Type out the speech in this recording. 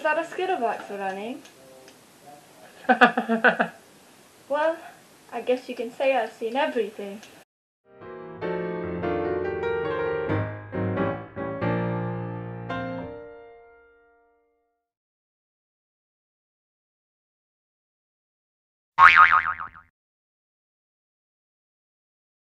that a skittlebox running? Well, I guess you can say I've seen everything.